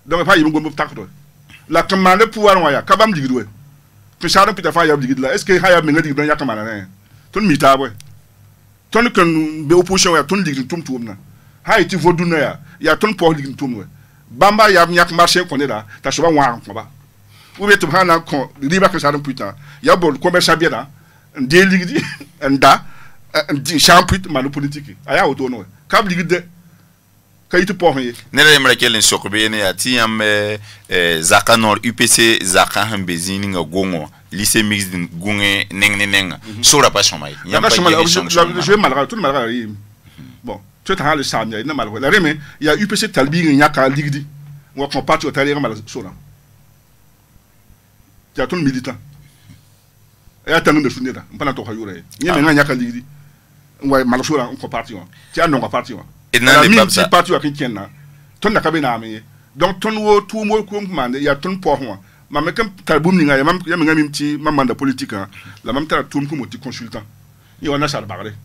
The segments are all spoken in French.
donc pas yimgo mbo takto la commande pouvoir waya kabam digidwe que charan pita fa yab digidla est-ce que haya menga digidon yakamana ne ton mita boy ton kan be opposition ya ton digid tum tumna hay ti voduna ya ton pour digid tumwe bamba ya nyak marché ko ne da ta soba wa ko ba ou bien to hana ko riba que charan pita ya bol commerçant bien da de ligidi nda di champuit malu politique aya auto no kab digid kayit po he nere mra kelen sokbe ne ati am zaka nor UPC zaka hambezini nga gongo lycée mixte gonge neng sura pas chomay yam pas je malra tout malra bon tu as le samia ina malra la reme ya UPC talbi nyaka ligdi wa ko parti o tali mal sura ya ton militant ya tanu de sunira mpana to hayure nyeme nga nyaka ligdi wa mal sura ko parti on ti anon ko parti on et nan les babsa parti wa kinna ton na kabina me donc ton wo tout mo ko mande ya ton po ho ma me kam talbum ni nga ya me nga mimti mamanda politique la mam tara tout ko moti consultant yo na char bagre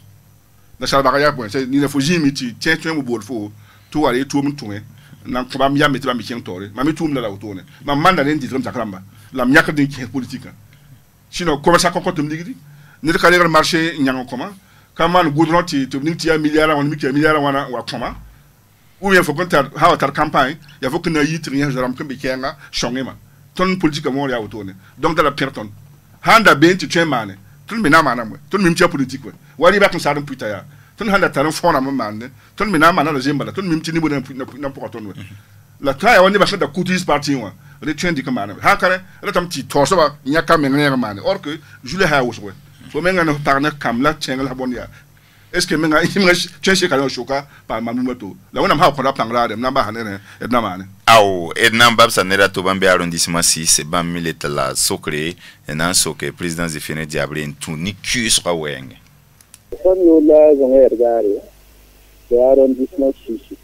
na char bagre ya point c'est ni na faut jimiti tiens tu mo bol fo tout aller tout mo tout na ko bam ya meti bam kien tore ma me tout mo la auto ne ma manda len di drum zakramba la miaka din ki politique sinon comment ça compte me digidi ne ka le marché nyang comment comment goudron ti to ni ti ya milliard on mi ki milliard wana wa comment ou bien faut qu'on ha tar campagne il faut que na yit rien jaram kan be kenga shongema ton politique mo ya auto ne donc dans la personne handa ben ti chemane ton me na mana mo ton mi ti politique wali ba kan sa dum puta ya ton handa tar fona mo mande ton me na mana le jembala ton mi ti ni bo na pour ton la taya woni ba da coutis parti wa retien di kamana ha kare la tam ti to so ba nyaka me ngere mane or que jule ha woswe so me ngana tarna kamla chengla bonia est-ce que menga imga chenche kala shoka pa mamumato la wona ha ko da pangra dem na ba hanene edna mane aw edna babsa nera to bambe arrondissement 6 bam milita la socré enan soke président Zefene Diabré tout ni cus ra wenge son no la zonger gari de arrondissement 6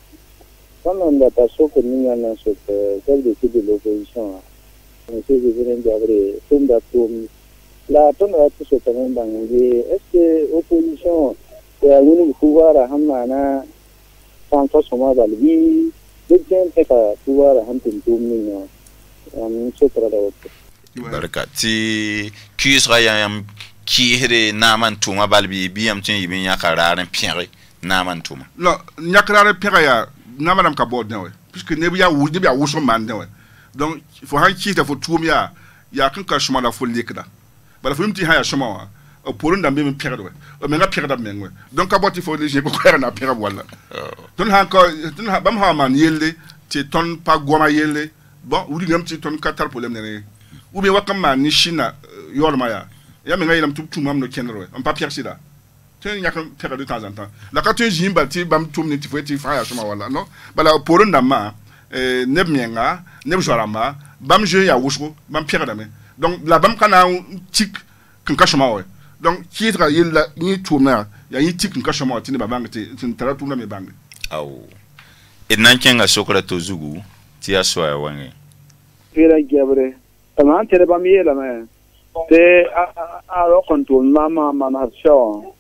quand on a passé que nous avons ce chef de l'opposition monsieur Zefene Diabré tombe d'atome la tonne va tout se terminer dans est-ce que opposition et à l'unique pouvoir à Hamana sans forcément dans le vie de gens qui pouvoir à Hampton Toumino on se traduit barkati kisra yam kihre naman tuma balbi biam tin yibi yakararan pierre naman tuma non yakararan pierre ya naman ka bod ne puisque ne biya wu de biya wu so man ne donc il faut han ki ta faut tumia ya kan ka shuma la folie kada bala fum ti haya shoma wa pour ndambe me pierre we me nga pierre da mengwe donc ka boti fo les ko ko na pierre wala ton han ko ton ha bam ha man yelle ti ton pa goma yelle bon wudi ngam ti ton katar problème ne ou bien wakam man ni china yorma ya me nga yelam tum mam no kenro on pa pierre sida ten yak pierre de temps en temps la ka tu jimba ti bam tum ni ti fo ti fa ya shoma wala non bala pour ndama ne menga ne jorama bam je ya wusho bam pierre da me donc la bam kana tik kan kashoma wa donc qui tra yilla ni tourna ya yi tik kan kashoma tini babanga tin tara tourna me bang aw ednan kenga sokra to zugu ti aso ya wange pira gebre taman tere bam yela me te a ro control mama show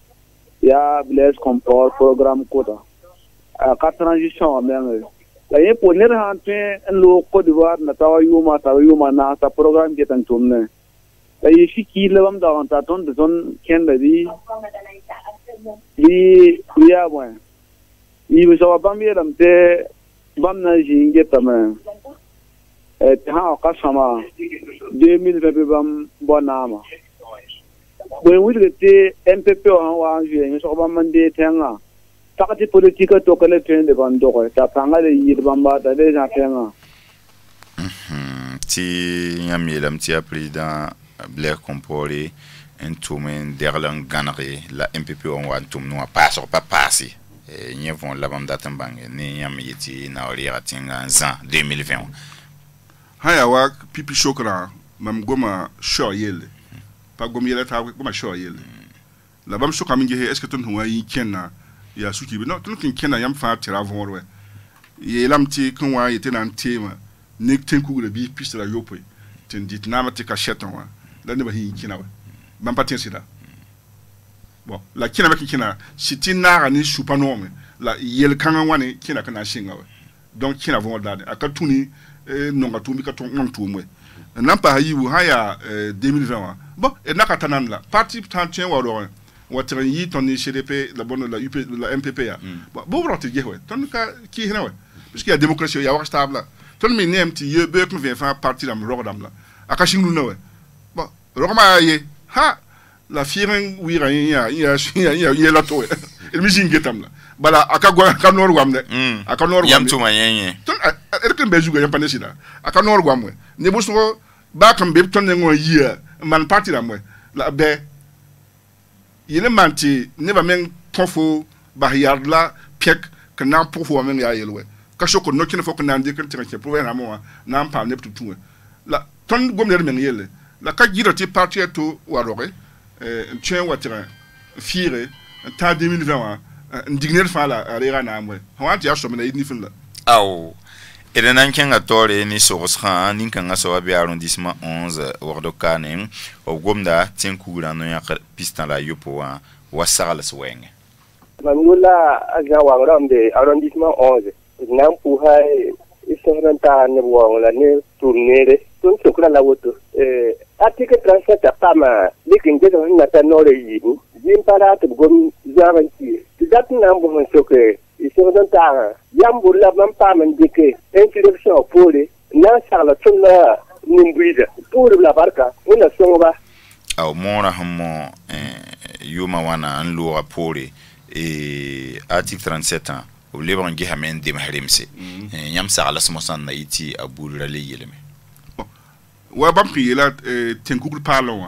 ya bless comport programme kota a ka transition me la ye poner hanté lo Côte d'Ivoire na tawayuma na sa programme qui est en tourne la ye fiki le bam da ta ton de zone kenda di ya bon yi be so bam ye lam te bam na jinge tama te ha ka sama 2020 bam bonama bo wi te MPP on wa juin so bam mande tenga takati politique to kale tende bando ko ta pangale yir bamba ta deja tenga ti yamilam ti président Blair Compaoré en toumen derlan ganare la MPP on wa tum no pas passer ni vont la bam datambang ni yam yiti na ori ratinga en 2020 haya wa pipi shokra mam goma show yele pa goma yele ta goma show yele la bam shoka mingi est-ce que ton huwa yi kenna ya suki bi non tun kena yam fa tira vonwe ye lamti kan wa yete nan tema nek ten ku le bi piste la yopo ten dit na mate ka cheton wa la ne ba hin kina wa ban patin sida bon la kina ba kina siti na ga ni supa no me la yel kan wani kina kana shinga wa donc qui n'a pas d'âne à Katouni non à Toumi Katon non Toumwe n'a pas eu haya 2020 bon et n'a qu'à là parti tantien ou alors ou à yi ton CDP la bonne la UP la MPP bon bon rote je ouais ton ka qui est là ouais puisqu'il y a démocratie il y a stable là ton mais nem ti ye be ko vient faire parti la rodam là à Kaching nous ouais bon roma ye ha la firen wira ya la to el mi jingetam la bala aka gwa aka nor gwam de aka nor gwam yam tuma yenye ton erken be juga yam panesida aka nor gwam we ne bu so ba kan be ton ngo yia man parti la mwe la be yene manti ne ba men tofo ba yard la piek que nan pour fo men ya yelwe ka shoko no kine fo ko nan de kan tiran ke pour na mo nan pa ne tutu la ton gom le men yele la ka jiro ti parti to warore tien watira fire ta 2020 ndigner fa la rera na amwe hawati ya so me na yidni fin la aw erenan kenga tore ni sogosra nin kanga so abi arrondissement 11 wardo kanem o gomda tien kugura no ya pista la yopo wa sala swenge mamula aga wangramde arrondissement 11 nam pu hay isonranta ne wangla ne tournere ton sokra la woto article 37 pama likin de na tanore yibu jimpara to gom zaranti dat nam bo soke isonranta yambula mam pama ndike introduction pour na sala tuna nimbuida pour la barka una songa aw mona hamo yuma wana an lo rapporté et article 37 ans au liban ngi hamen dem harimse nyam sala smosan na iti abul rale yeleme wa bam ki yela tenkugul parlon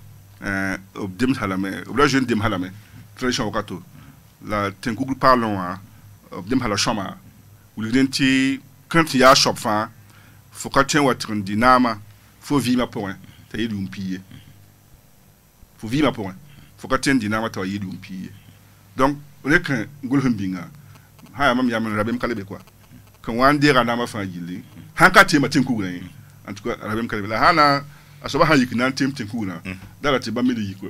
ob dem halame ob la jeune dem halame tradition wakato la tenkugul parlon ob dem hala chama ou lenti quand ya shop fa faut ka tien watrin dinama faut vivre point ta yidu mpiye faut vivre point faut ka tien dinama ta yidu mpiye donc on est qu'un gulhum binga ha mam yamen rabem kalebe quoi quand on dira na ma fa gili hanka te ma tenkugul en tout cas rabem kalebe la hana asoba ha yikina tenkugul dala te ba meli yiko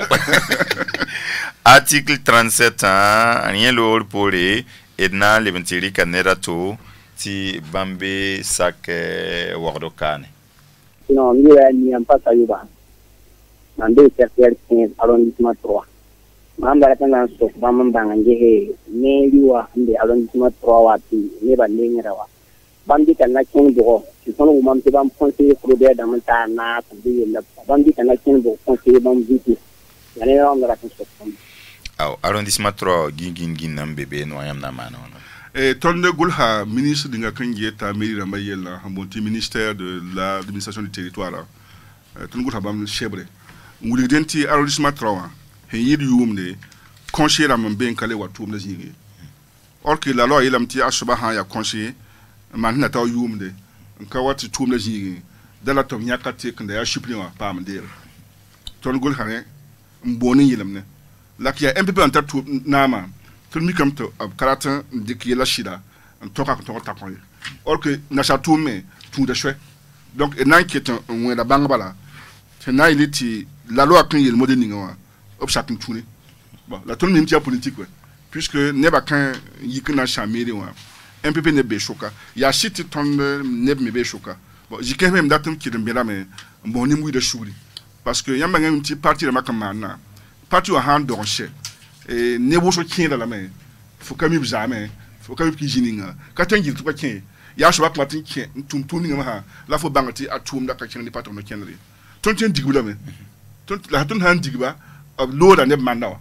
article 37 ans rien le pour edna lebentiri kanera to ti bambe sak wardo kane non ni ampa sayuba mande secteur 15 arrondissement 3 mamba kana so bamba nganje ne liwa ande arrondissement 3 wati ne ba ne ngirawa bambi kana kin bo ci sono mam te bam conseiller proder dans ta na tabi la bambi kana kin bo conseiller bam viti yani on la ko so aw arrondissement 3 gin nam bébé no yam na mano tonde gulha ministre dinga kanje ta mairie ramba yella monti ministère de l'administration du territoire ton gulha bam chebre nguli denti arrondissement 3 he yidi yumne conseiller am ben kale watum na zingi or que la loi yelam ti asba ha ya conseiller man na taw yumde nka wati tum na zingi dala tom nyakate kanda ya supplément pa am der ton gulha ne mboni yelam ne lakia MPP en tatu nama tout mi comme to karata ndiki la shida en toka ko ta ko or que na chatou mais tout de chouette donc et nan qui est un la banga bala c'est na iliti la loi kan yel modèle ninga op chaque tourné bon la tout même politique ouais puisque ne ba kan yikna chamere wa MPP ne be choka ya shiti ton ne me be choka bon jiké même datum qui de mais bon ni mou de chouri parce que yamba ngam ti parti de makamana parti au hand d'encher et nebo so kien dans la main faut quand même jamais faut quand même qui jininga quand tu dis tout kien ya so ba matin kien tum ninga ha la faut bangati atum da ka kien ni patron no kien ri ton tien digbu la me ton la ton hand digba lo da ne mandawa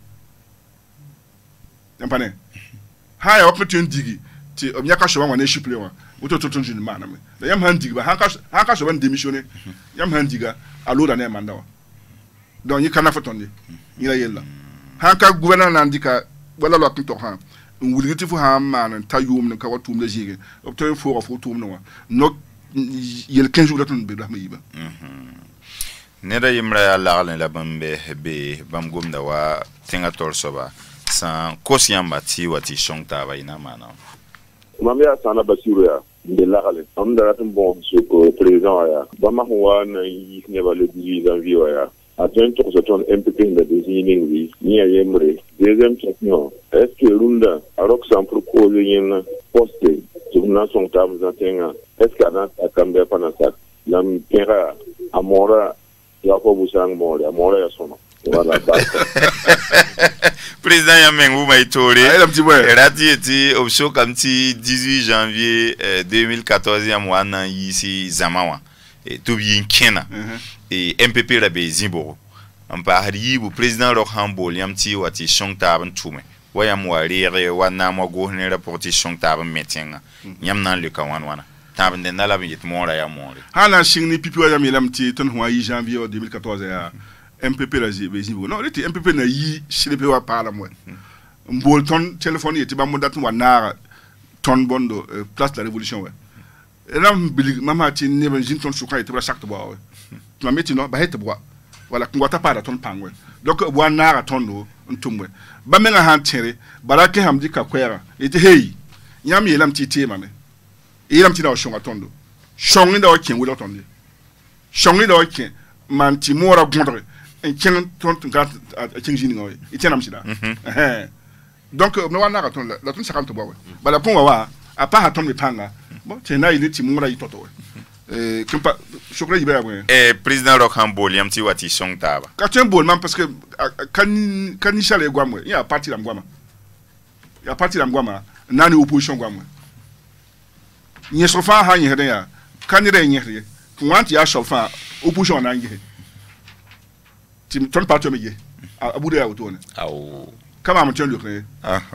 yampane ha ya opportun digi ti omyaka so wa ne shiple wa oto ton jin mana me da yam hand digba ha ka so ban démissionner yam hand diga a lo da ne mandawa donc il kana fotonde ila yella hanka gouverneur nandika wala lo kinto ha wuliti fu ha man ta yum ne ka watum la jige obto fo fo tum no yel 15 jours latun be rahma yiba ne da yimra ya la bambe be bam gomda wa tenga torsoba san kosiamba ti wati shongta ba ina mana mamia sana basiru ya de la gale am da ratun bon so ko président ya ba ma huwa na yi ne ba le 18 janvier ya Attends, c'est ton MPP de désigner, ni à Yemre. Deuxième question, est-ce que Runda, alors que ça me propose une poste, sur une son table d'atteindre, est-ce qu'il y a un cambé pendant ça? L'homme terra, à Mora, il y a pas besoin de mourir, à Mora, il y a son nom. Voilà, Président Yamengou Maïtore, ouais. Rati au show comme 18 janvier 2014, Yamouana ici Zamawa, et tout bien Kena, et MPP la Bézimbo. En partie, le président Rohambo, Yamti, ou Ati Shong Taban Toume. Wayam Warriere, Wanama Gohne, rapporté Shong Taban Metinga, Yamnan le Kawanwana. Taban de Nalabi, Mora Yamori. Hala Shingni Pipo Yamilamti, Ton Hawaii janvier 2014. MPP la Bézimbo. Non, il MPP na yi Chilepe wa parla moi. Mbolton téléphone était ba mondat wa nara ton bondo place de la révolution ouais. Et là maman ti ne ben jinton souka était ba chaque bois ouais. Tu m'as mis non ba hete bois. Voilà qu'on ta pas ton pangwe. Donc wa nara ton do ntumwe. Ba menga han tere barake hamdi ka kwera. Était hey. Yam yelam ti ti mame. Yelam ti na shonga tondo. Shongi da okin wo tondo. Shongi da okin man ti mora gondre. En tient ton gat a tient ngoy et tient amsida donc no wana ka ton la ton 50 bois ba la pon wa a pas ton me panga bon tena il ti mura itoto kimpa chokra yiba ouais président Rohambo Yamti wati Shong Taba ka tien bol man parce que kan chale gwamwe il y a parti la ngwama il y a parti la ngwama nani opposition gwamwe ni sofa ha yin hede ya kan re yin hede wanti ya sofa opposition na ngi ton parti médié à bout de la autone comment on tient le créer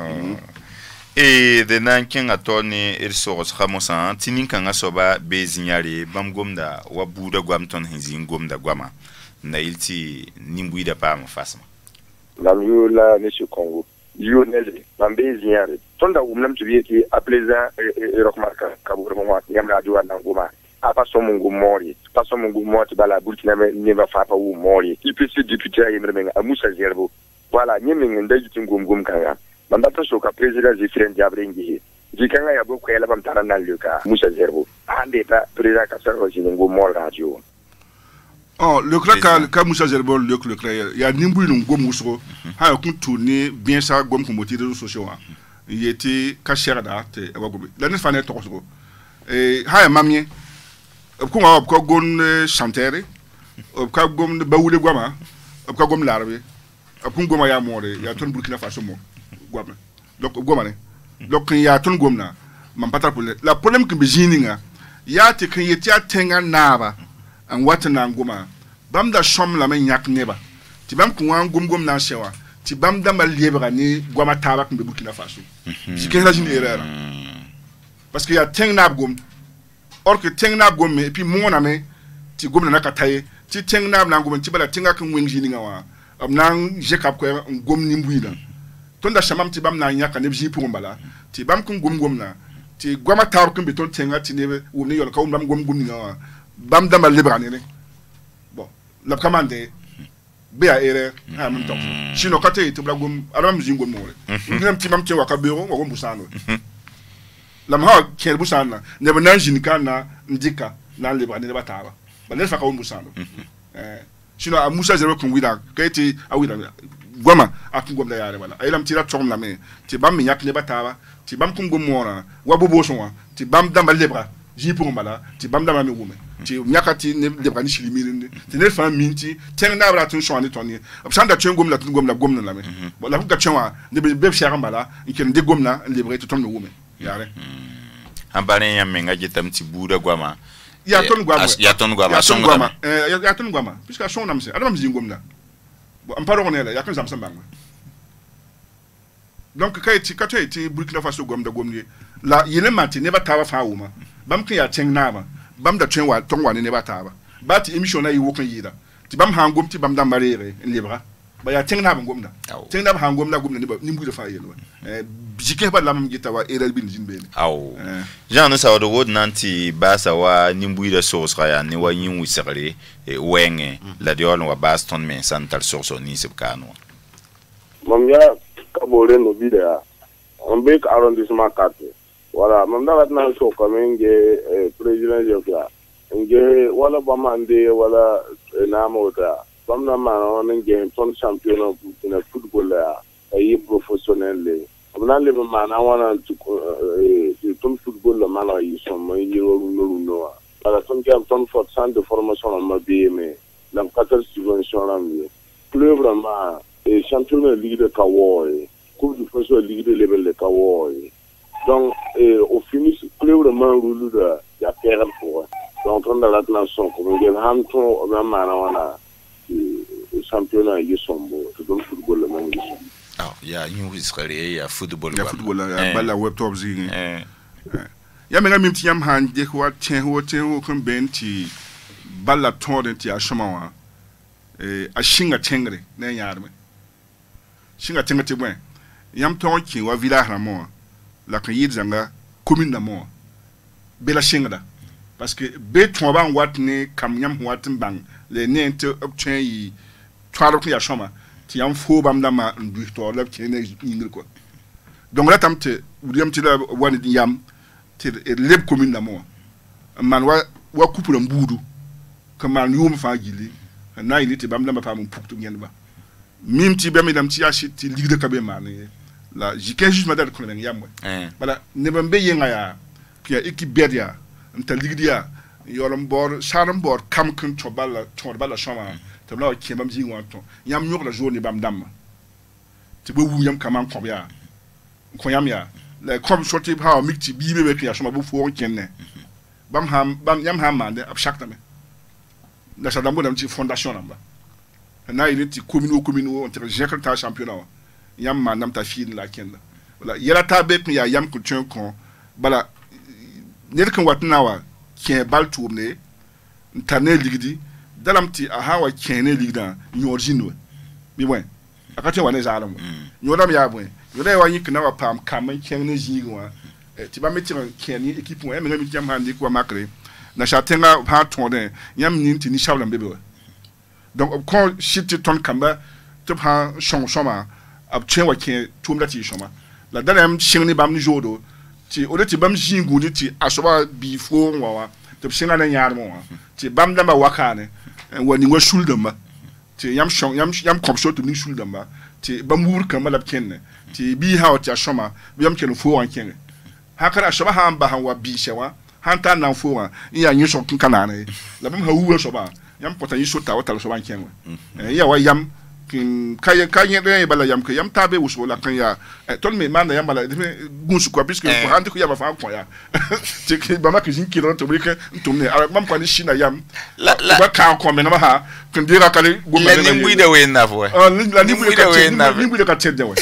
et de nankin atoni il sort ramosan tinin kanga soba bezinyari bam gomda wa buda gwamton hinzin gomda gwama na ilti nimbuida pa ma fasma la la monsieur Congo Lionel bam bezinyari tonda umlam tubiyeti a plaisant et remarquable kabur mo yamna diwa nangoma a pas son mungu mori pas son mungu mori bala Burkina ne va fa pa wu mori il peut se député à Yemre a Moussa Zerbo voilà nyemen nda jitin gum kanga banda ta soka président Zifren Diabrengi jikanga ya boko yala bam tarana luka Moussa Zerbo ande ta président Kasaro jingo mor radio oh le crack ka Moussa Zerbo le crack ya nimbu no gom musro ha ku tourner bien ça gom ko moti réseaux sociaux il était cachère d'arte abagobe la ne fane to ko et ha mamie ko nga ko gon chantere ko gom bawule gwama ko gom larbe ko goma ya more ya ton Burkina Faso mo gwama donc goma ne donc ya ton gomna man patar pour la problème que bejininga ya te kan yeti atenga naba an watana ngoma bam da shom la men yak neba ti bam ko wan gom na shewa ti bam da mal liebra ni gwama taba ko Burkina Faso ci ke la jini erreur parce que ya tenga gom or que tenga gom et puis mon ami ti gom na kataye ti tenga na gom ti bala tenga kan wengi ni ngawa amnan je kap ko gom ni mbuida tonda shamam ti bam na nyaka ne bji pour mbala ti bam kun gom na ti gwama tar kun beton tenga ti ne wo ne yol ka bam gom ni ngawa bam dama libra ne bon la commande be a ere ha mun tok sino kate ti bla gom aram zi gom mo le nem ti mam ti wa ka bureau wa gom busano lam ha kel busana ne ba nan jini kana ndika na libra ne ba taba ba ne fa ka gom busano sino a Moussa Zerbo kun wida kayti a wida gwama a kun gom da yare wala aylam ti ra tom la me ti bam mi yak ne ba taba ti bam kun gom mora wa bobo sonwa ti bam dama libra ji pour mbala ti bam dama mi wume ti nyakati ne libra ni shili mi ti ne fa minti ten na bra tun shoni toni absanda tun gom la tun gom la me bo la ka twa ne be shara mbala iken de gom na libra ti ton mi wume yare ambane yamenga jitam ti buda gwama ya ton gwama ya ton gwama ya ton gwama puisque son nam se adam zi gom na bo amparo on la ya kan zamsa bangwe donc kayti ti Burkina Faso gom da gom ni la yele mati ne ba tawa fa wuma bam kan ya teng na ba bam da twen wa ton wa ne ba tawa ba ti emission na yi wo kan yida ti bam hangom ti bam da marere en libra ba ya teng na ba gom da teng na ba hangom na gom na ni mbu da fa yelo jike ba lam gita wa erel bin jin bele aw jean no sa do wod nanti ba sa wa ni mbu da source ya ni wa yin wisare wenge la diol wa baston men santal source ni sibkano mom ya kabore no bidea on be arrondissement 4 voilà mom da watna so comme nge président jofla nge wala bamande wala namota comme la on a ton championnat de football est professionnel. Comme là, les manants ton football, le malin, ils sont moins par ton centre de formation en BM, dans 14 subventions, plus vraiment, championnat de Ligue de Kawaii, Coupe de France de Ligue de level de Kawaii. Donc, au finish, plus vraiment, roule de la terre pour. Donc, on a l'attention, comme on dit, Hanton, même le championnat, ils sont beaux, tout le football, le même. Ah, il y a une Israël, il y a football. Il y a football, il y a la web top zing. Ya menga mimti yam han de ko ten ho kan benti balla toden ti ashamawa a shinga tengre na yarme shinga tengre te bwen yam ton ki wa village mo la kan yid zanga commune na mo bela shinga da parce que be ton ban wat ne kam yam watin bang le ne ente obtain yi twaro ko ya shoma ti yam fo bam da ma ndu to la ki ne ingir ko donc là tamte yam ti la wani yam leb commune na mo man wa couple mbudu que man yum fa gili na ini te bam da pa mun puktu ngeen ba mim ti bam dam ti achi ti ligue de kabe man la jiken juste madal ko ngeen yam wala ne bam be yenga ya ki équipe bedia nta ligue dia yolam bor saram bor kam kun to balla choma te la ki bam ji wanto yam nyok la journée bam dam ti bo wu yam kaman ko ya ko yam ya la comme sorti ha mikti bibe be ya shoma bu fo kenne bam yam ham mande ab chaque tame la sa dambo dam ci fondation namba na ile ti commune entre jekel ta championnat yam mandam ta fi la kenne wala yela ta be ya yam ko tien ko bala nel kan watna wa kien bal tourner ntane ligdi dalam ti aha wa kien ligda nyorjino mi wen akati wa ne zalam nyoram ya bwen yore wa yik na wa pam kam ken ne jiwa ti ba meti ken ni équipe mo e me mi jam handi ko makre na chatenga ha ton den yam ni ti ni shawlam bebe donc ko shiti ton kamba to ha shoma ab chen wa ken tum da ti shoma la dalam shin ni bam ni jodo ti o de ti bam jingu ni ti asoba bi fo wa to shin na nyar mo ti bam da ba wakane woni wa shuldamba ti yam kopso to ni shuldamba ti bamur kamala kenne ti bi ha ti ashoma bi yam ken fo wan kenne hakara ashoma ha ba han wa bi shewa han ta nan fo wan iya yin so kana ne la bam ha wu so ba yam pota yin so ta wa tal so wan kenne ya wa yam kin kay re bala yam ke yam tabe wuso la kan ya ton me man yam bala gunsu quoi puisque ko hande ko yam fa ko ya ti ke ba ma ke jin kilo to bi ke ntumne mam ko ni shina yam la ba ka ko me na ha kan dira kale go me la ni de we na fo la ni de ka tede we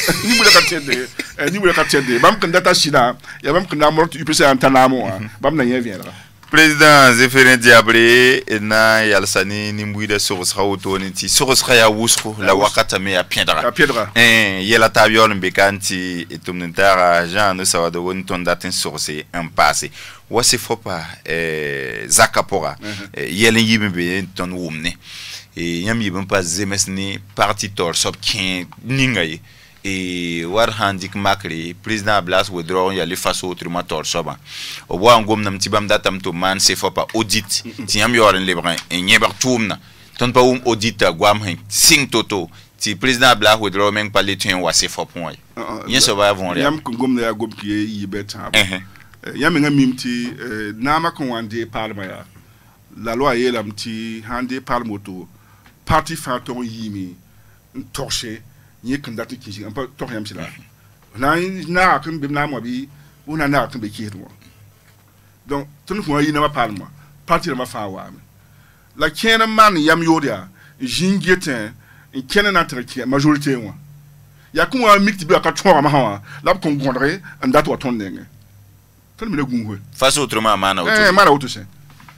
ni de ka tede bam kan data shina ya bam kan na mo tu pese antanamo bam na yen vient là président Zéphirin Diabré na yalsani nimbuida source auto niti source ya wusko la wakata me ya piedra yela tabiol mbekanti etumnentara Jean no sawado wonton datin source un passé wasi fopa zakapora yelen yimbe ton wumne e yam yibem pas zemesni parti tor sop kin ningaye et war handik makri président Blas withdraw ya le face autrement tor soba o bo angom nam tibam datam to man se faut pas audit tiam yoren lebrin et nyebar toumna ton pa audit gwam hen sing toto ti président Blas withdraw men pa le tien wa se faut point yen so ba avon yam ko gom na ya gom ki yibeta yam nga mimti na ma kon wande parlement ya la loi yelam ti hande parlement parti fanton yimi torché ni kan datu ki un peu toriam sila na kan bim na mo bi una na kan be ki do donc tun ko yi na ma parlement parti ma fa wa la kena man yam yodia jingetin in kena na traki majorité wa ya ku wa mikti bi aka twa ma ha la ko ngondre en datu ton nenge tun mi le gunwe face autrement mana auto mana auto se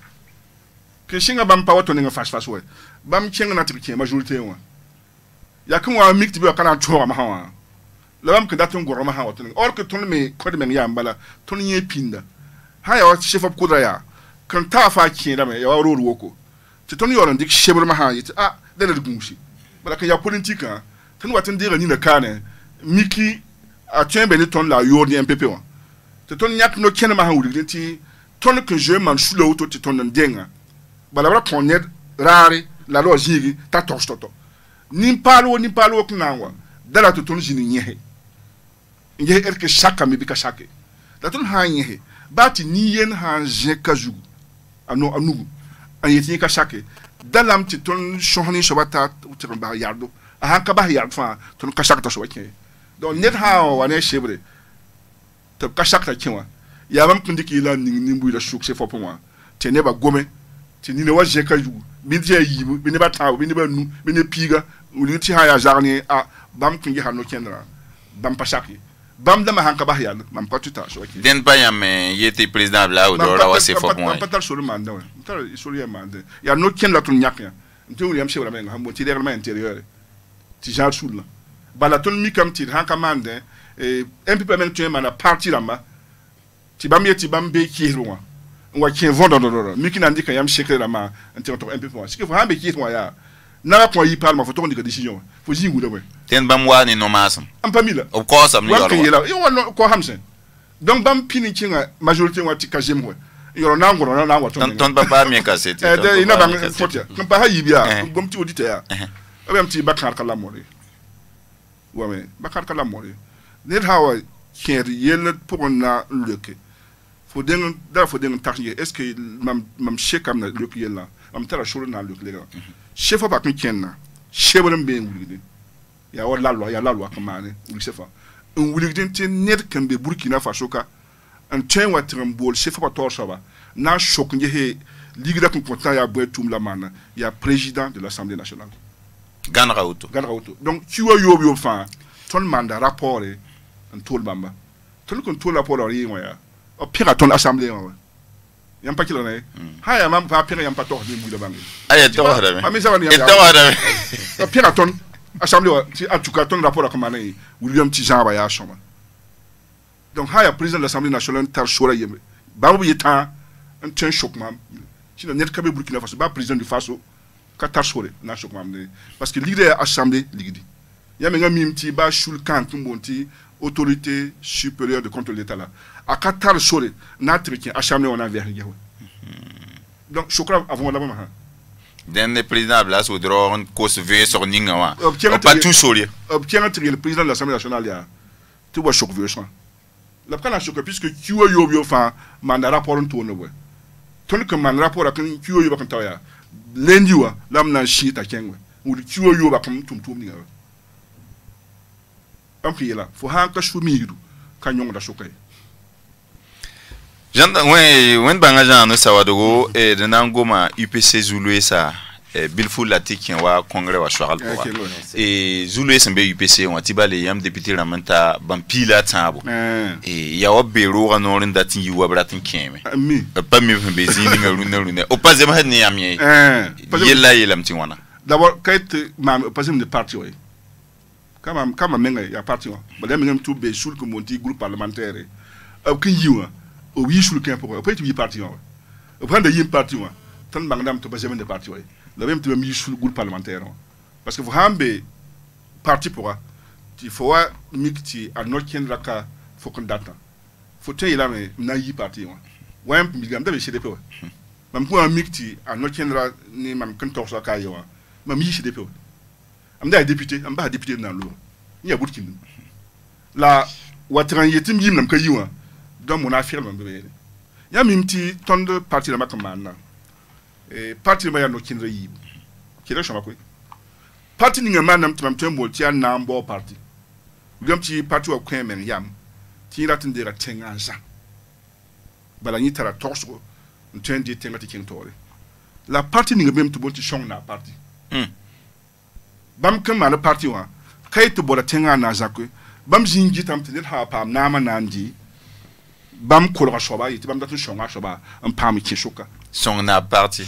que shinga bam pa wato nenge face we bam kena na traki majorité wa ya kan wa mikti bi kana twa ma ha la bam kan datu ngoro ma ha wato or que ton me ko de men ya mbala ton ye pinda ha ya wa chef of kudra ya kan ta fa ki da me ya wa ro woko ti ton yoron dik shebre ma ha yiti da da gunshi bala kan ya politika tan watin dira ni na kane miki a tiembe ni ton la yor ni MPP wa ti ton yak no ken ma ha wuri ti ton que je man shulo to ti ton ndenga bala bala ton net rare la lo jigi ta torstoto ni palo knangwa dala to ton jini nyehe nyehe erke shaka mi bika shake da ton ha nyehe bati ni yen ha je kaju ano anugu an yeti ka shake dalam ti ton shohni shobata utir ba yardo ha ka ba yard fa ton ka shaka to shwake donc net ha wane shebre to ka shaka kinwa ya mam kundiki la ni mbu la shuk se fo pour moi te ne ba gome te ni ne wa je kaju bi je yi bi ne ba taw bi ne ba nu bi ne piga uli ti ha ya jarni a bam kungi hanu kendra bam pashaki bam dama hanka ba yalla mam ko tuta so ki den pa yam yete président bla o do ra wase fo point pas tal sur le mandat tal sur le mandat ya no ken la tun nyak ya ntu yam shewra men hambo ti règlement intérieur ti jar sul la bala ton mi kam ti hanka mande un peu même tu mana parti là ma ti bam yeti bam be ki ruwa wa ki vondo do mi ki nandi ka yam shekre la ma nti on un peu pour ce que faut hambe ki ruwa ya na ko yi parlement faut ton décision faut jingu de ouais ten bam wa ni no masam am pamila of course am yoro yo ko hamsen donc bam pini kinga majorité wati kajem ho yoro na ngoro na ngoro ton papa mi ka seti de ina bang fotia kan pa hayi bia bom ti odite ya abam ti bakar kala mori wa me bakar kala mori net hawa ker yel pour na leke faut den tarje est-ce que mam chekam na leke yella am tara shuru na leke lega chef ba kun kenna chebram be ngulide ya wala loi kamane uli sefa un wuligden te net kan be Burkina Faso ka un ten wa trembol chef ba torsa ba na chok nje ligue da content ya boetum la mana ya président de l'Assemblée nationale ganra auto donc tu vois yo fa ton mandat rapport en tol bamba ton kon tol rapport ri ya o pira ton assemblée yam pa kilo ne haya mam pa pira yam pa tor ni mu de bangi aya to hada me ça va ni o pira ton assemblée ti en tout cas ton rapport à comment William Tijaba ya choma donc haya président de l'Assemblée nationale tar chora yeme ba bu yeta un ten choc mam ci na net kabe Burkina Faso ba président du Faso ka tar chora na choc mam ne parce que leader assemblée ligidi ya me ngam ti ba shul kan tumbonti autorité supérieure de contrôle de l'état là a ka tar chora na trikin assemblée on a vers yawe donc je crois avant là ma den le président Blas ou drone ko se veut sur ninga wa pas tout soli obtient le président de l'Assemblée nationale ya tu vois choc vieux ça la prend la choc puisque tu vois yo fa mandat rapport on tourne ouais ton que man rapport à tu yo ba kan ya lundi wa lam na shi ta kenwe ou tu yo ba kan tum ninga am ki la fo han ka shumi yidu kan yong da chokay Janda wen banga jan no sawadogo e de nangoma UPC Zulu sa bilful lati wa congrès wa chwaral pour et Zulu sembe UPC on tibale yam député ramanta bampila tabo et ya obero anorin datin yiwa bratin keme pas mi bezi ni ngaruna o pas zema ni amie yella mti wana d'abord kait mam pas de parti ouais kama menga ya parti wa ba dem ngam tu be sul ko monti groupe parlementaire kin yiwa o wi sul kin pour peut être parti wa o prendre yim parti wa tan bangdam to pas de parti wa le même tu mis sul groupe parlementaire parce que vous hambe parti pour il faut mikti a nokin raka faut qu'on data faut te ila me na yi parti wa wam migam da be chez DP mam ko mikti a nokin ra ni mam kan to so ka yo mam yi chez DP am da député am ba député na lo ni abutkin la watran yetim yim nam ka yiwa donc mon affaire mam be ya mimti ton de parti la makamana et parti ma ya nokin ra yi ki da shama ko parti ni ngama nam tam tembo ti an nambo parti gam ti parti wa kwen men yam ti ratin de ratin anza bala ni tara torso ntendi tengati king tore la parti ni ngam to bonti shong na parti bam kan ma na parti wa kay to bola tenga na zakwe bam jinji tam ti ha pam na ma nandi bam ko ra shoba yiti bam da to shonga shoba am pam ki shoka song na parti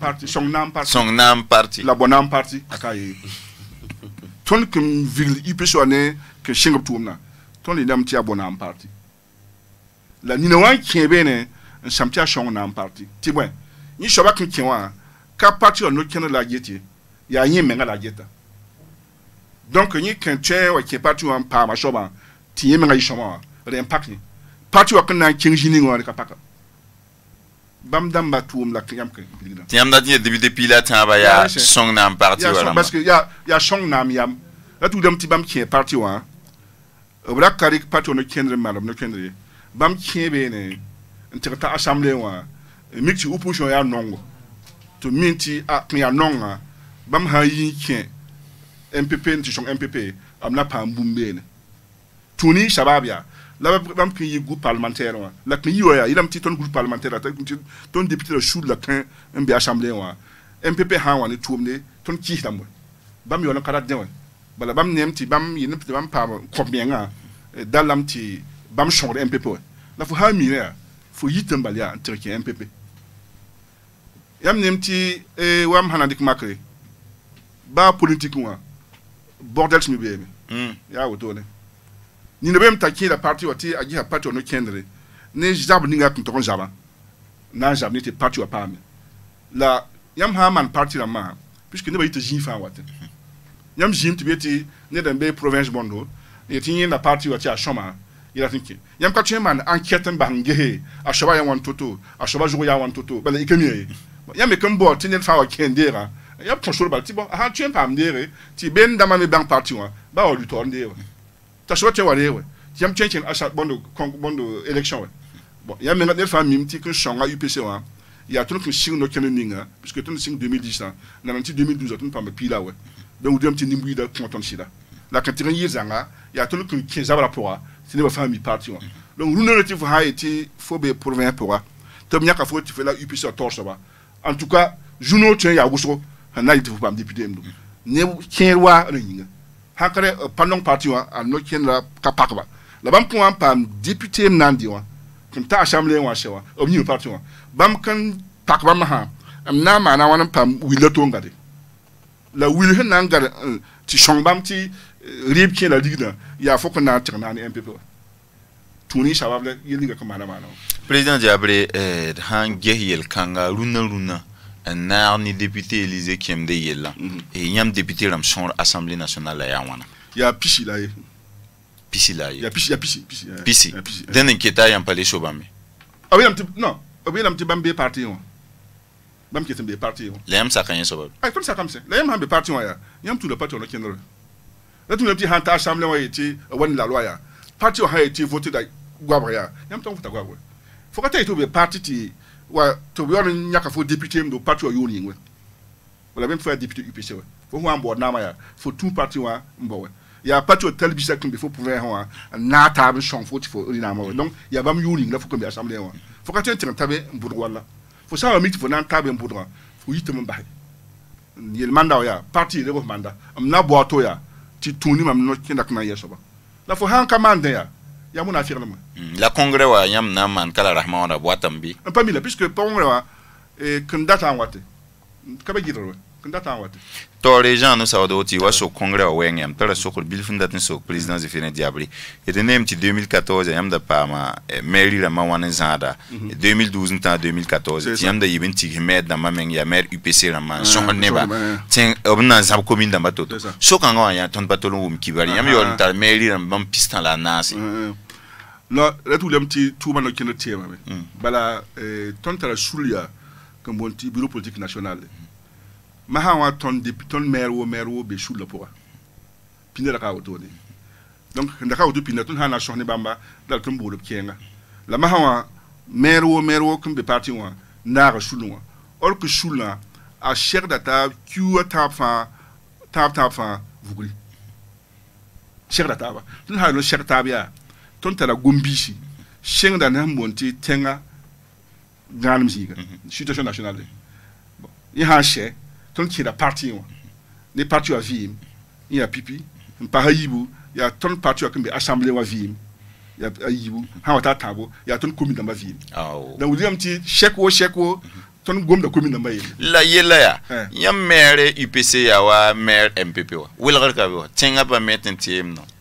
la bonne parti akaye ton que ville ipesone que shingop tumna ton li dam ti abona en parti la ni wan kiebene samtia shong na en parti ti bwen ni shoba kin kiwa ka parti on no ken la geti ya yin menga la geta donc ni kan tche wa ki parti on pa ma shoba ti yin menga shoma re impact ni parti wa kan na kin jini ngwa ka paka bam damba tuum la yam ke bilida Tiam da ti député pilat ba ya song na parti wala. parce que ya song nam yam la tu dem ti bam ki parti wa obra karik parti no kendre malam no kendre bam ki be ne interta assemblée wa mixi opposition ya nongo to minti a ya nonga bam ha yi ki MPP nti song MPP amna pa mbumbe ne tuni shababia la bam ki groupe parlementaire wa la ki yo ya ilam ti ton groupe parlementaire ta ton député le chou la kan mbi assemblée wa MPP ha wa ne tuumne ton ki dam bam yo na kala den bala bam nem ti bam yin ti bam pa ko bienga dalam ti bam chong MPP la fu ha mi ya fu yitem balia entre ki MPP yam nem ti wam hanadik makre ba politique wa bordel mi bebe ya woto ne ni ne bem taki la parti wati agi ha parti no kendre ne jab ninga kun to jaba na jab ni te parti wa pame la yam ha man parti la ma puisque ne ba yite jin fa wate yam jin ti beti ne den be province bondo e tinye na parti wati a choma ila tinki yam ka man enquête bangehe a shoba ya wan toto a shoba jogo ya wan toto bala ikemi yam me kan bo tinye fa wa kendera yam contrôle bal ti bon ha tu en pam dere ti ben dama me bank parti wa ba o luto ndere ta so te wale we yam change a bondo élection we bon yam me ngadel fa mim ti kun shonga UPC wa ya tun kun sing no kene ninga puisque tun sing 2010 na nanti 2012 tun pam pila we donc dem ti nimbu da konton sida la kan ti yi zanga ya tun kun 15 abra pour ti ne ba fa mi parti wa donc lu ne ti fa ha eti fo be pour 20 pour to nyaka fo ti fe la UPC a torso ba en tout cas juno tien ya gusto na iti fo pam député mdo ne kenwa ninga hakare pandong parti wa no kenra kapakba la bam ko pam député nandi wa kun ta assemblée wa shewa o mi parti wa bam kan pakba ma ha am na ma na wan pam wilato ngade la wil hen na ngade ti shong bam ti rib ken la digna ya fo ko na tirna ni MPP tuni shabable yinga ko mana mana Président Diabré han gehiyel kanga runa un ni député Élysée qui aime des là et il y a un député dans son assemblée nationale là wana il y a pichi là il y a pichi d'un inquiétant y a pas les chobamé ah oui non oui l'am ti bambe parti on bam qui est parti on l'am ça quand sobab ah comme ça l'am hambe parti on ya yam tout le parti on kenro là tout le petit hanta assemblée on été wani la loi ya parti on a été voté da gwabra ya yam ton voter gwabra faut que tu be parti ti wa to bi on nyaka fo député mdo parti o yoni ngwe wala même fois député UPC we fo ho ambod na ma ya fo tout parti wa mbo we ya parti o telebisa kun bi fo pouvoir ho na ta bi chon fo ti fo ina ma we donc ya bam yoni ngla fo ko bi assemblée wa fo ka tin tabe mbudro wala fo sa mi ti fo nan tabe mbudro fo yitem mbahay yel manda ya parti le ko manda am na boato ya ti tuni mam no kindak na yeso ba la fo han kamande ya muna firme la congrès wa yam na man kala rahman wa boatambi pas mila puisque congrès wa kandata en wate ka ba gidro kandata en wate to les gens no sawdo ti wa so congrès wa wengem tara so ko bil fundat so président Zéphirine Diabré et de nem ti 2014 yam da pa ma mairie la ma wan zada 2012 ta 2014 ti yam da yibin ti med da ma men ya maire UPC la man so ne ba tin obna za commune da matoto so kan wa ya ton patolo wum kibari yam yo ta mairie la bam pistan la nasi la tout le petit tout mano kino tema bala ton tara sulia comme bon ti bureau politique national ma hawa ton député ton maire wo be shula pour pinela ka wotoni donc ndaka wotu pinela ton hana shone bamba dal ton bolo kenga la ma hawa maire wo comme be parti wa na shulwa or que shula a cher data kiwa tafa vuguli cher data ba ton ha no cher tabia ton tala gombishi sheng da na monti tenga ganam siga situation nationale bon il ha che ton qui la parti on les partis à vim il y a pipi pa hayibu ya ton parti à assemblée wa vim ya hayibu ha wata tabo ya ton commune da vim donc vous dire petit chèque wo ton gom da commune da mbay la yela ya yam maire UPC ya wa maire MPP wa wilgar ka wa tenga pa meten tiem no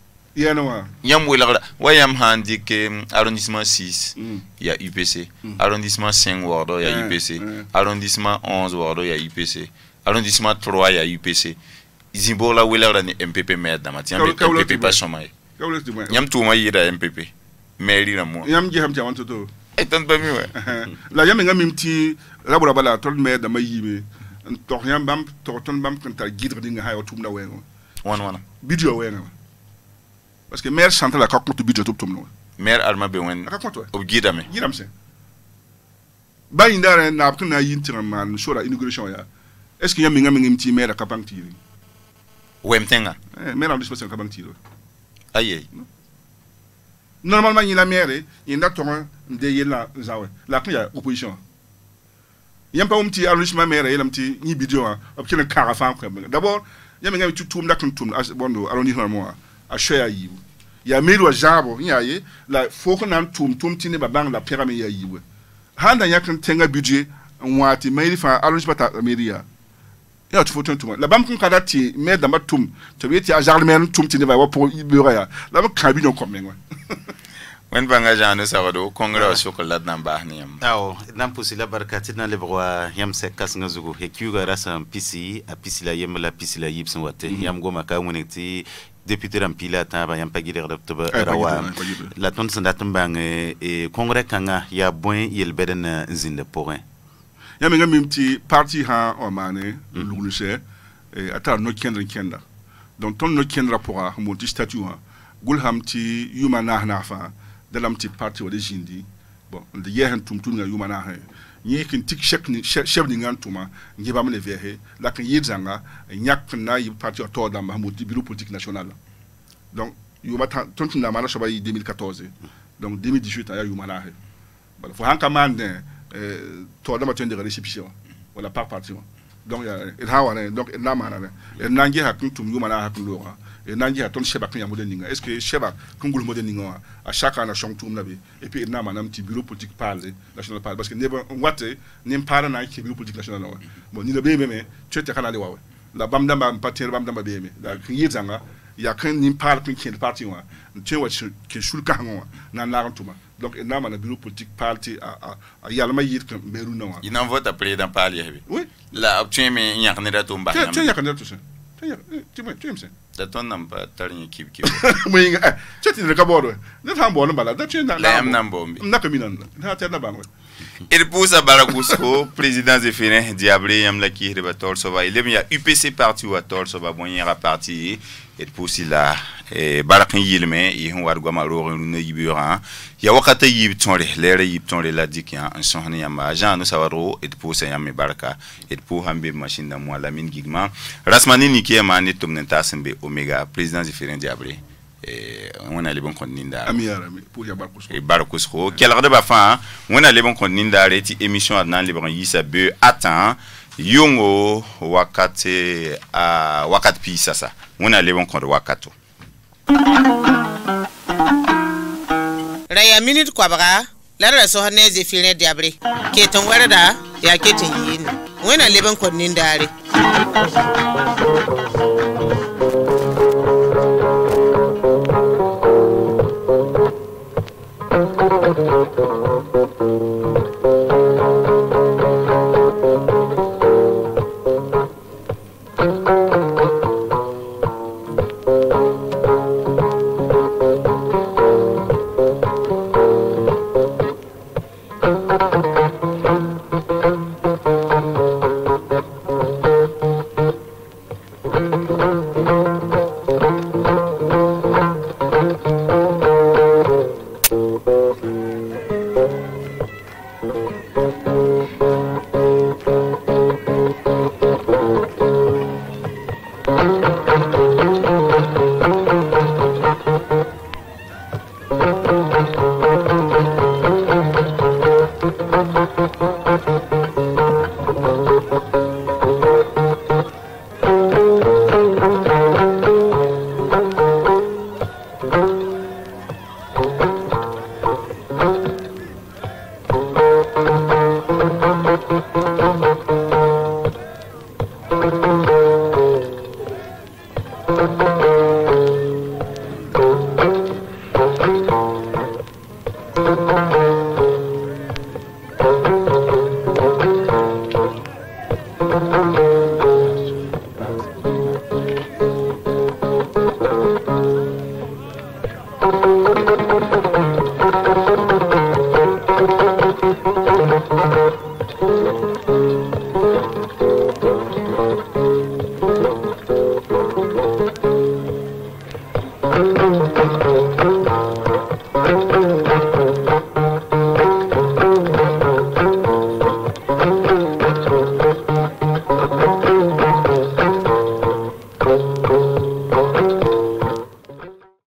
yam wilgar wa yam handi ke arrondissement 6 ya UPC arrondissement 5 wardo ya UPC arrondissement 11 wardo ya UPC arrondissement 3 ya UPC Zimbola wilgar ni MPP maire da matiam MPP pas somay yam tout ma yira MPP maire la mo yam je ham ti wanto to Et ton pas mieux. La yam nga mimti rabura bala ton me da mayibe to yam bam to ton bam kan ta gidre dinga ha otum na wengo Wana. bidio wengo parce que maire central la ka compte bidio tum no Maire Alma Bewen. ka compte Au guidame. gidam se ba indara na apkin na yin man so la inauguration ya est ce que yam nga mimti maire ka bank tiri Wemtenga. maire en disposition ka bank tiri Aïe. normalement il la maire il n'a ton de yela zawe la kan ya opposition yam pa umti arrondissement maire yelam ti ni bidio a option ka fa ko d'abord yam nga tu tum dak tum bondo arrondissement mo a shoya yi ya mero jabo yaye la foko nan tum ti ne babang la pyramide ya yi handa yakan tenga budget wati mai fa arrondissement ta mairie ya tu foton tum la bam kun kada ti me da matum to bi ti a jarlemen tum ti ne ba pour bureau ya la ba kan bi no comme ngwa Wen banga janu sawado congrès chocolat nan ba ni yam. Awo nan pusi la barkati na lebwa yam se kas nga zugo he kyuga rasa pisi a pisi la yem la pisi la yipsin wate yam goma ka wonekti député rampila ta ba yam pagire rabtoba rawa la ton sandatum bang e congrès kanga ya boin yel beden zinde pourrin yam nga mimti parti ha o mane luglushe e ata no kenda donc ton no kendra pour a mo ti statut ha gulham ti yuma na fa dalam ti parti wala jindi bon de yehen tum nga yuma na ha ni kin tik chef ni ngantuma ngi ba mele vehe la kan yizanga nyak na yi parti to da ma mo ti bureau politique national donc yuma ton na mala so ba 2014 donc 2018 ya yuma na ha bon fo hanka mande to da ma tende récépissé wala par parti donc il hawa donc na mana ne nangi hakun tum yuma na hakun lo et nangi a ton cheba kan ya modèle ninga est-ce que cheba kungul modèle ninga à chaque an a chong tum nabe et puis na manam ti bureau politique parle national parle parce que ne wate ne para na ki bureau politique national bon ni le bebe me tu te kana le wawe la bam damba patir bam damba bebe la kriye zanga ya kan ni parle pin ki parti wa tu wa ke shul ka ngwa na na tuma donc na manam bureau politique parti a yalma yit kan beru na wa Il en vote après dans parler. oui La obtient me nyak ne da tumba. tu ya kan tout ça tu me sais Da ton nan ba tarin kip. moi tu te le kaboro ne ta bon bala da tu na La am nan bombi. na kaminan na ta na bango Il pousse à Barakusko, président Zéphine Diablé, yam la ki reba tol so va. Il y a UPC parti ou à tol so va boyera parti. Et pousse là Barakin yilme, yi hon war goma ro ne yibura. Ya wakata yib tonre, lere yib tonre la dikia en son yam agent no sawaro et pousse yam baraka et pour hambe machine da moi la mine gigma. Rasmani niki mane tumnenta sembe Omega, président Zéphine Diablé. On a les bons contenus ami pour ya barkusko et barkusko quel rade ba fa on a les bons contenus reti émission adnan liban yisa be attend yongo wakati a wakati pi sasa on a les bons contenus wakato raya minute kwa baga la so hanne Zéphine Diablé ke ton warada ya ke tin yin on a les bons contenus dare